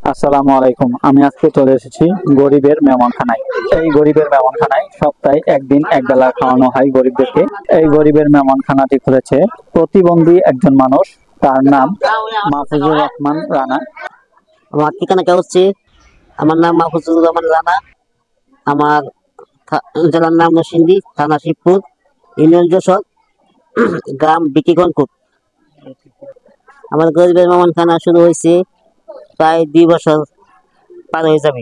আসসালামু আলাইকুম। আমি আজকে চলে এসেছি গরিবের মেহমানখানায়। এই গরিবের মেহমানখানায় সপ্তাহে একদিন একবেলা খাওয়ানো হয় গরিবদেরকে। এই গরিবের মেহমানখানাটি খুলেছে প্রতিবন্ধী একজন মানুষ, তার নাম মাহফুজুর রহমান রানা। আমার ঠিকানাটা হচ্ছে, আমার নাম মাহফুজুর রহমান রানা। আমার জেলার নাম নরসিংদী, থানা শিবপুর, ইউনিয়ন যশোর, গ্রাম বিকিগণপুর। আমার গরিবের মেহমানখানা শুরু হয়েছে প্রায় 2 বছর পার হয়ে যাবে।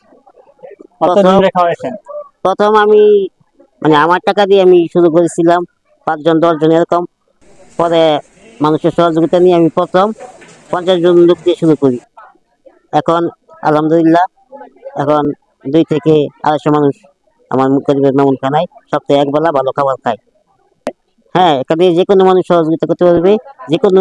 প্রথম আমি আমার টাকা দিয়ে আমি শুরু করেছিলাম, 5 জন 10 জন এরকম। পরে মানুষের সহযোগিতা নিয়ে আমি প্রথম 50 জন লোক দিয়ে শুরু করি। এখন আলহামদুলিল্লাহ, এখন 2 থেকে 250 মানুষ আমার গরিবের মেহমানখানায় সপ্তাহে একবেলা ভালো খাবার খায়। হ্যাঁ, এখানে যে কোনো মানুষ সহযোগিতা করতে পারবে, যে কোনো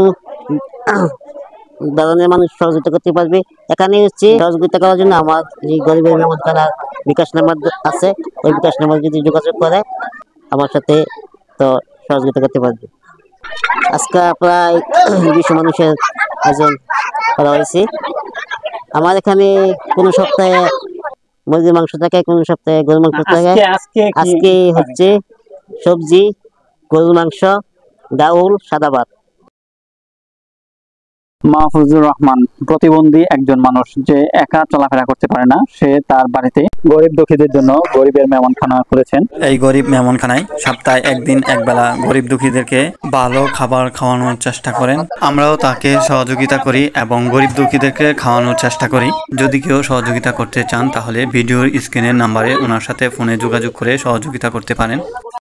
ধরনের মানুষ সহযোগিতা করতে পারবে। এখানে হচ্ছে সহযোগিতা করার জন্য আমার যে গরিবের মেহমানখানার বিকাশ নাম্বার আছে, ওই বিকাশ নাম্বার যদি যোগাযোগ করে আমার সাথে, তো সহযোগিতা করতে পারবে। আজকে প্রায় 200 মানুষের আয়োজন করা হয়েছে। আমার এখানে কোনো সপ্তাহে মুরগির মাংস থাকে, কোনো সপ্তাহে গরুর মাংস থাকে। আজকে হচ্ছে সবজি, গরুর মাংস, ডাউল, সাদা ভাত। মাহফুজুর রহমান প্রতিবন্ধী একজন মানুষ, যে একা চলাফেরা করতে পারে না। সে তার বাড়িতে গরিব দুঃখীদের জন্য গরিবের মেহমানখানা করেছেন। এই গরিব মেহমানখানায় সপ্তাহে একদিন একবেলা গরিব দুঃখীদেরকে ভালো খাবার খাওয়ানোর চেষ্টা করেন। আমরাও তাকে সহযোগিতা করি এবং গরিব দুঃখীদেরকে খাওয়ানোর চেষ্টা করি। যদি কেউ সহযোগিতা করতে চান তাহলে ভিডিওর স্ক্রিনের নাম্বারে ওনার সাথে ফোনে যোগাযোগ করে সহযোগিতা করতে পারেন।